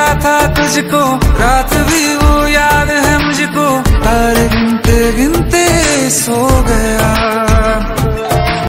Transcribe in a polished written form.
था तुझको, रात भी वो याद है मुझको, तारे गिनते गिनते सो गया।